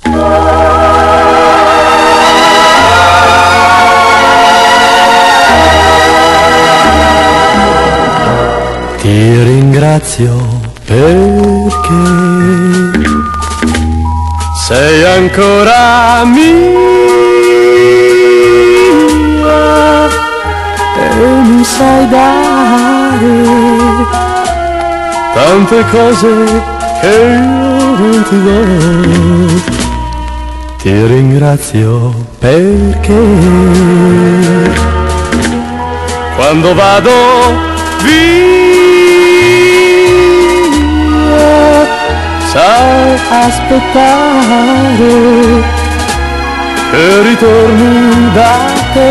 Ti ringrazio perché sei ancora mia e mi sai dare tante cose che io non ti do. Ti ringrazio perché quando vado via sai aspettare che ritorni da te.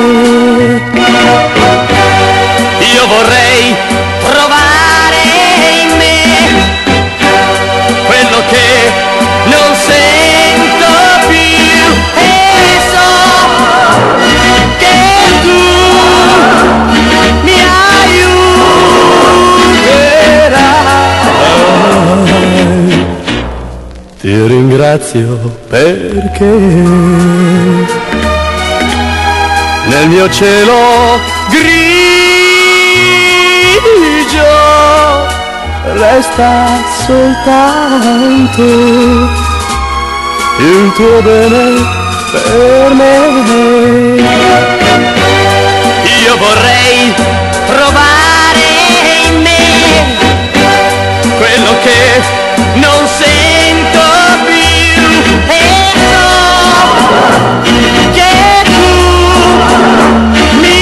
Io vorrei trovare in me quello che non sento più e so che tu mi aiuterai. Ti ringrazio perché nel mio cielo grigio resta soltanto il tuo bene per me. Io vorrei trovare in me quello che non sento più e so che tu mi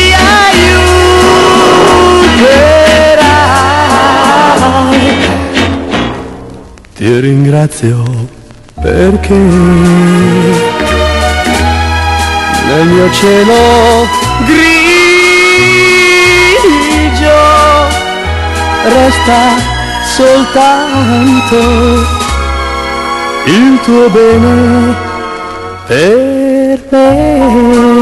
aiuterai. Ti ringrazio perché nel mio cielo grigio resta soltanto il tuo bene per me.